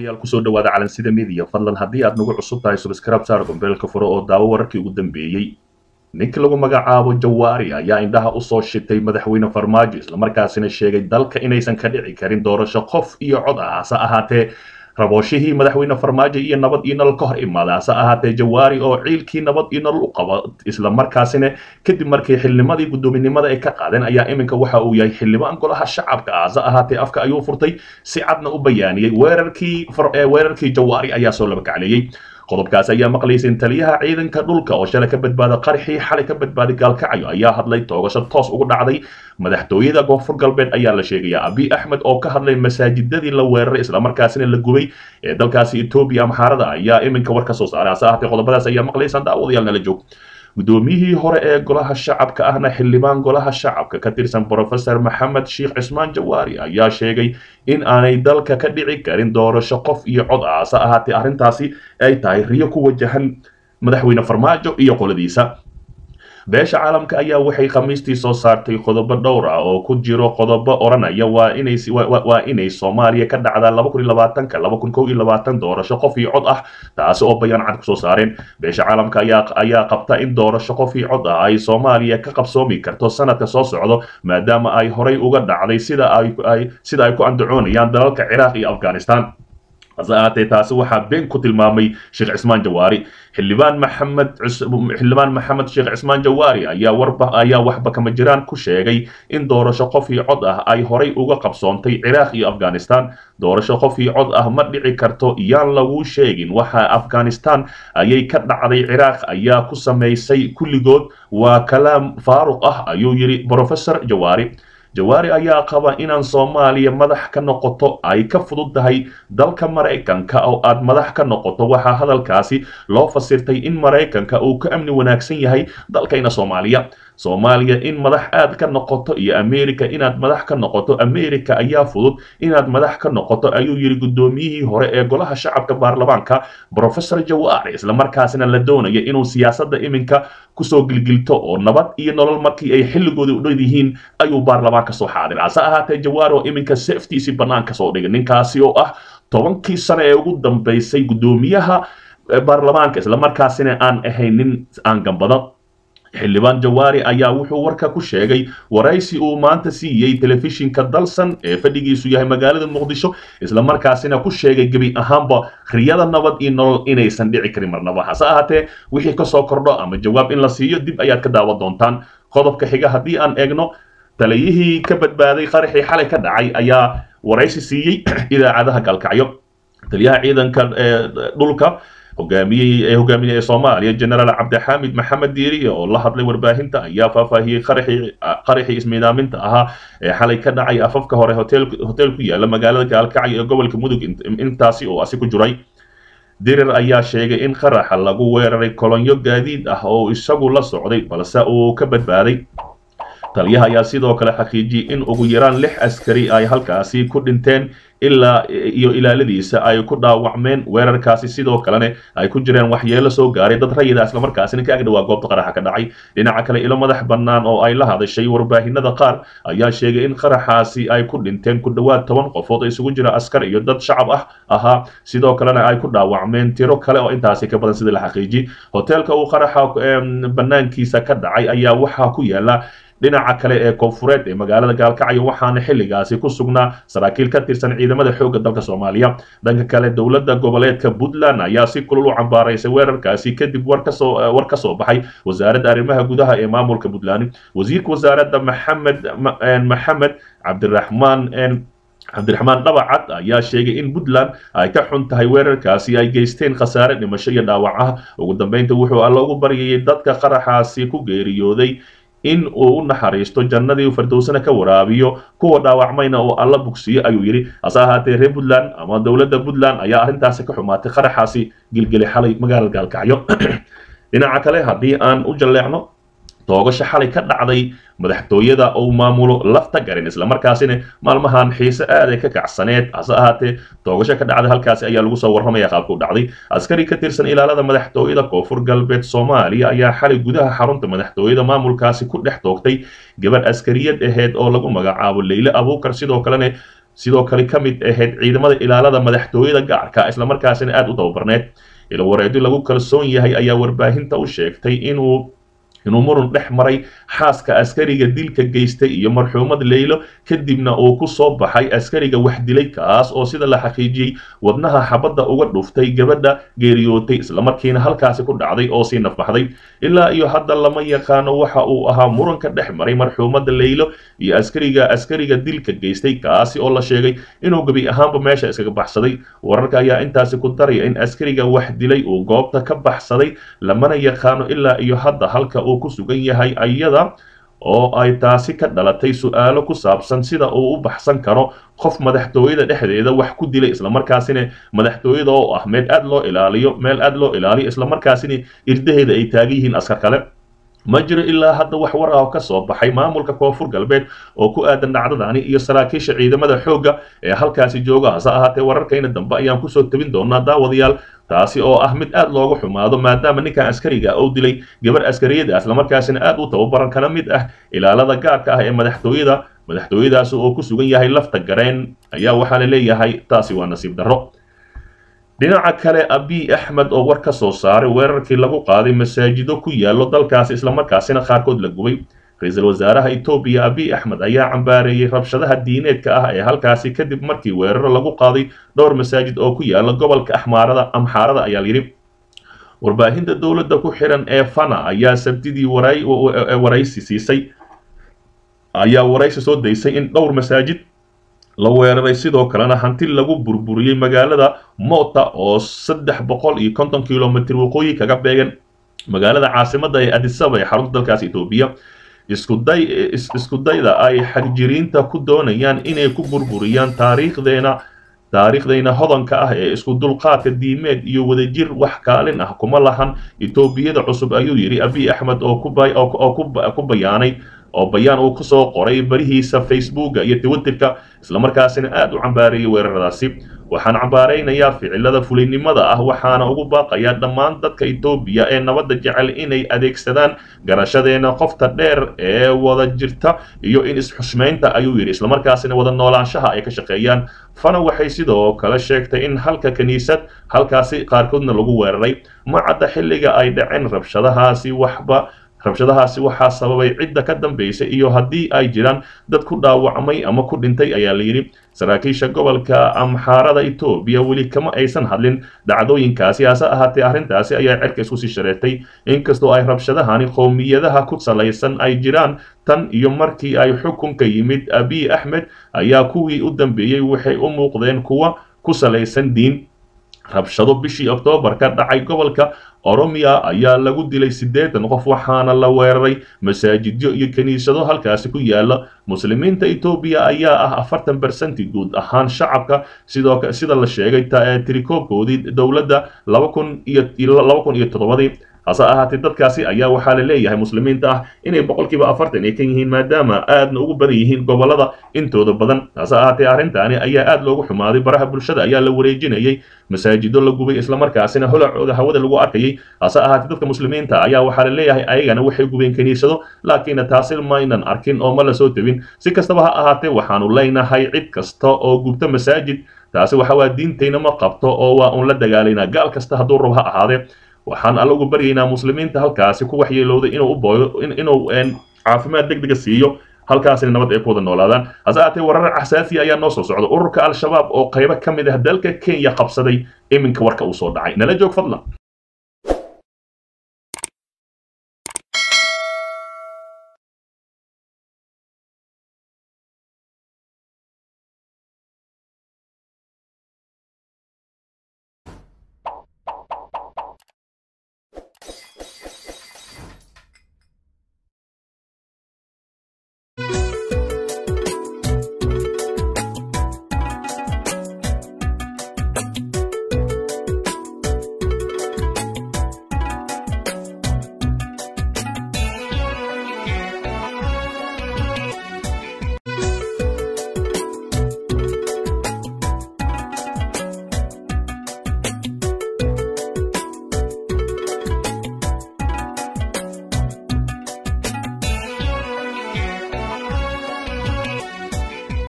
daawadayaal kusoo dhawaada calansida media fadlan haddii aad nagu cusub tahay subscribe saar gombeelka furo oo daawo wararkii ugu dambeeyey ninkii lagu magacaabo jawaari ayaa indhaha usoo shitay madaxweyne farmaajo islamarkaasina sheegay dalka inaysan ka dhici karin doorasho qof iyo cod ah hase ahaatee rabooshihii madaxweyne farmaajo iyo nabad iyo nolol ka hor imaada hase ahaatee jawaari oo ciilkii nabad iyo nolol u qaba islamarkaasina kadib markii xildhimadii guddoominimada ay ka qaadeen ayaa iminka waxa uu yahay xildhibaan golaha shacabka ah hase ahaatee afka ayuu furtay si cadna u bayaaniyey weerarkii jawaari ayaa soo laba kacleeyey qodobkaas ayaa maqlaysay taliyaha ciidanka dhulka oo shalay ka badbaaday qarxii xalay ka badbaaday gaalkacyo ayaa hadlay toogasho toos ugu dhacday madaxtooyada koonfur galbeed ayaa la sheegayaa abiy axmed oo ka hadlay masaajidadii la weeraray islamarkaasina la gubay ee dalkaasi etoobiya amxaarada ayaa iminka war ka soo saaray hase ahaatee qodobadaas ayaa maqlaysaan daawadayaal nala joog guddoomiyihii hore ee golaha shacabka ahna xildhibaan golaha shacabka ka tirsan professor maxamed sheekh cismaan jawaari ayaa sheegay in aanay dalka ka dhici karin doorasho qof iyo cod ah hase ahaatee arrintaasi ay tahay riyo ku wajahan madaxweyne farmaajo iyo qoladiisa beesha caalamka ayaa waxay khamiistii soo saartay qodobo dhowr ah oo ku jiro qodobo oranaya waa inay Soomaaliya ka dhacdaa 2020 doorasho qof iyo cod ah taas oo bayaan cad ku soo saareen beesha caalamka ayaa qabta in doorasho qof iyo cod ah ay Soomaaliya ka qabsoomi karto sanadka soo socdo maadaama ay horay uga dhacday sida ay ku andacoonayaan dalalka Ciraaq iyo Afghanistan hase ahaatee taasi waxaa been ku tilmaamay sheekh cismaan jawaari xildhibaan maxamed sheekh cismaan jawaari ayaa waxba kama jiraan ku sheegay in doorasho qof iyo cod ah ay horay uga qabsoontay Ciraaq iyo Afghanistan doorasho qof iyo cod ah ma dhici karto iyaan lagu sheegin waxa Afghanistan ayay ka dhacday Ciraaq ayaa ku sameysay kulligood waa kalaam faaruq ah ayuu yiri professor jawaari ayaa qaba inaan Soomaaliya madax ka noqoto ay ka fududahay dalka Mareykanka oo aad madax ka noqoto waxa hadalkaasi loo fasirtay in Mareykanka uu ka amni wanaagsan yahay dalkayna Soomaaliya in madax aad ka noqoto iyo America inaad madax ka noqoto America ayaa fudud inaad madax ka noqoto ayuu yiri guddoomiyihii hore ee golaha shacabka baarlamaanka professor jawaari isla markaasina la doonaya inuu siyaasadda iminka kusoo gilgilto oo nabad iyo nolol markii ay xilligooda u dhowyhiin ayuu baarlamaanka soo xaadir hase ahaatee jawaari oo iminka safetiisi banaanka soo dhigay ninkaasi oo ah 10 sano ee ugu dambeysay guddoomiyaha baarlamaanka isla markaasina aan ahaynin aan gambado xildhibaan jawaari ayaa wuxuu warka ku sheegay waraysi uu maanta siiyay telefishinka dalsan ee fadhigiisu yahay magaalada muqdisho isla markaasina ku sheegay gabi ahaanba riyada nabad iyo nolol inaysan dhici karin marnaba hase ahaatee wixii ka soo kordho ama jawaab in la siiyo dib ayaad ka daawan doontaan qodobka xiga haddii aan eegno taliyihii ka badbaaday qaraxii xalay ka dhacay ayaa waraysi siiyey idaacadaha gaalkacyo taliyaha ciidanka dhulka hogaamiye Soomaaliya General Cabdixaamid Maxamed Diiri oo la hadlay warbaahinta ayaa faahfaahiyay qaraxii ismiidaaminta ahaa ee xalay ka dhacay afafka hore hotel ku yaala magaalada Gaalkacyo ee gobolka Mudug intaasi oo asi ku jiray dirir ayaa sheegay in qaraxa lagu weeraray kolonyo gaadiid ah oo isagu la socday balse uu ka badbaaday taliyaha ayaa sidoo kale xaqiijiyay in ugu yaraan 6 askari ay halkaasi ku dhinteen ilaa iyo ilaaladiisa ay ku dhaawacmeen weerarkaasi sidoo kalena ay ku jireen waxyeelo soo gaaray dad rayida isla markaasina ka agdhawaa goobta qaraxa ka dhacay dhinaca kale ilo madax bannaan oo ay la hadashay warbaahinada qaar ayaa sheegay in qaraxaasi ay ku dhinteen ku dhawaad 10 qofood isugu jira askar iyo dad shacab ahaa sidoo kalena ay ku dhaawacmeen tiro kale oo intaasi ka badan sida la xaqiijiyay hotelka uu qaraxa bannaankiisa ka dhacay ayaa waxaa ku yaala dhinaca kale ee koonfureed ee magaalada Gaalkacyo waxaana xilligaasi ku sugnaa saraakiil ka tirsan ciidamada xoogga dalka Soomaaliya dhanka kale dawladda goboleedka Puntland ayaa si kulul u cambaaraysay weerarkaasi kadib war ka soo baxay wasaaradda arrimaha gudaha ee maamulka Puntland wasiirka wasaaradda Maxamed cabdiraxmaan dabacad ayaa sheegay in Puntland ay ka xun tahay weerarkaasi ay geysteen khasaare dhimasho iyo dhaawac ah ugu dambeyntii wuxuu alla ugu baryayay dadka qaraxaasi ku geeriyooday in uu u naxariisto jannadii firdawsana ka waraabiyo kuwa dhaawacmayna oo alla bogsiyo ayuu yiri hase ahaatee reer Puntland ama dawladda Puntland ayaa arrintaasi ka xumaatay qaraxaasi gilgilay xalay magaalada Gaalkacyo dhinaca kale haddii aan u jaleecno toogasho xalay ka dhacday madaxtooyada oo maamulo lafta garin isla markaasina maalmahan xiise aad ay ka kacsaneed hase ahaatee toogasho ka dhacday halkaasi ayaa lagu soo warramaya qaabku dhacday askari ka tirsan ilaalada madaxtooyada koonfur galbeed Soomaaliya ayaa xalay gudaha xarunta madaxtooyada maamulkaasi ku dhex toogtay gabar askariyad ahayd oo lagu magacaabo Leyle Abuukar sidoo kalena sidoo kale ka mid ahayd ciidamada ilaalada madaxtooyada gaarka isla markaasina aad u tababarneed ilo wareedi lagu kalsoon yahay ayaa warbaahinta u sheegtay inuu muran dhex maray xaaska askariga dilka geystay iyo marxuumad Leylo kadibna uu ku soo baxay askariga wax dilay kaas oo sida la xaqiijiyay wadnaha xabadda uga dhuftay gabadha geeriyootay isla markiina halkaasi ku dhacday oo si nafbaxday ilaa iyo hadda lama yaqaano waxa uu ahaa muranka dhex maray marxuumada Leylo iyo askariga dilka geystay kaasi oo la sheegay inuu gabi ahaanba meesha iskaga baxsaday wararka ayaa intaasi ku daray in askariga wax dilay uu goobta ka baxsaday lamana yaqaano ilaa iyo hadda halka ku sugan yahay ayada oo ay taasi ka dhalatay su'aalo ku saabsan sida uu u baxsan karo qof madaxtooyada dhexdeeda wax ku dilay isla markaasina madaxtooyada oo ah meel aad loo ilaaliyo isla markaasina irdaheeda ay taagan yihiin askar kale ma jiro ilaa hadda wax war ah oo ka soo baxay maamulka koonfur galbeed oo ku aadan dhacdadani iyo saraakiisha ciidamada xoogga ee halkaasi jooga hase ahaatee wararkayna dambe ayaan kusoo tabin doonaa daawadayaal taasi oo ah mid aad looga xumaado maadaama ninkan askariga uu dilay gabar askariyada isla markaasina aad u tababaran kana mid ah ilaalada gaarka ah ee madaxtooyadaas oo ku sugan yahay lafta gareen ayaa waxaa la leeyahay taasi waa nasiib darro dhinaca kale Abiy Ahmed oo war ka soo saaray weerarkii lagu qaaday masaajido ku yaalo dalkaasi isla markaasina qaarkood la gubay ra'iisul wasaaraha Itoobiya Abiy Ahmed ayaa cambaareeyay rabshadaha diineedka ah ee halkaasi kadib markii weerar lagu qaaday dhowr masaajid oo ku yaala gobolka Amxaarada ayaa yiri warbaahinta dawladda ku xiran ee Fana ayaa sabtidii waraysi soo daysay in dhowr masaajid la weeraray sidoo kalena hanti lagu burburiyay magaalada Mota oo 350 kilomitir waqooyi kaga beegan magaalada caasimadda ee Addis Ababa ee xarunta dalkaas Itoobiya isku dayda ay xagjiriinta ku doonayaan inay ku burburiyaan taariikhdeyna hodanka ah ee isku dulqaadka diimeed iyo wadajir wax kaalin ah kuma lahan Itoobiyada cusub ayuu yiri Abiy Ahmed oo ku bayaanay oo bayaan uu ku soo qoray barihiisa Facebook iyo Twitterka isla markaasina aad u cambaareeyay weeraradaasi waxaan cambaareynayaa ficilada fulinimada ah waxaana ugu baaqayaa dhammaan dadka Itoobiya ee nabadda jecel inay adeegsadaan garashadeena qofta dheer ee wada jirta iyo in isxushmeynta ayuu yiri isla markaasina wada noolaanshaha ay ka shaqeeyaan Fana waxay sidoo kale sheegtay in halka kaniisad halkaasi qaarkoodna lagu weeraray ma cadda xilliga ay dhaceen rabshadahaasi waxaa sababay cidda ka dambeysay iyo haddii ay jiraan dad ku dhaawacmay ama ku dhintay ayaa la yiri saraakiisha gobolka Amxaarada Itoobiya weli kama aysan hadlin dhacdooyinkaasi hase ahaatee arrintaasi ayaa cirka isku sii shareertay inkastoo ay rabshadahani qowmiyadaha ku salaysan ay jiraan tan iyo markii ay xukunka yimid Abiy Ahmed ayaa kuwii u dambeeyay waxay u muuqdeen kuwa ku salaysan diin rabshado bishii Oktoobar ka dhacay gobolka Oromia ayaa lagu dilay 8 qof waxaana la weeraray masaajidyo iyo kaniisado halkaasi ku yaala muslimiinta Itoobiya ayaa ah 40% guud ahaan shacabka sida la sheegay tirikoobkoodii dawladda 2007 hase ahaatee dadkaasi ayaa waxaa la leeyahay muslimiinta ah inay 40% ay ka yihiin maadaama aadna ugu badan yihiin gobolada intooda badan hase ahaatee arrintaani ayaa aad loogu xumaaday baraha bulshada ayaa la wareejinayay masaajido la gubay isla markaasina holacooda hawada lagu arkayay hase ahaatee dadka muslimiinta ayaa waxaa la leeyahay ayagana waxay gubeen kaniisado laakiin taasi maynan arkin oo ma la soo tabin si kastaba ha ahaatee waxaanu leenahay cid kasta oo gubta masaajid taasi waxa waa diintayna ma qabto oo waa un la dagaalaynaa gaal kasta hadduu rabo ha ahaadee waxaan allagu baryaynaa muslimiinta halkaasi ku waxyeelowday inuu caafimaad degdeg siiyo halkaasina nabad ay ku wada noolaadaan hase ahaatee warar xasaasi ayaa noo soo socda ururka al-shabaab oo qaybo ka mid ah dalka Kenya qabsaday iminka warka uu soo dhacay nala joog fadlan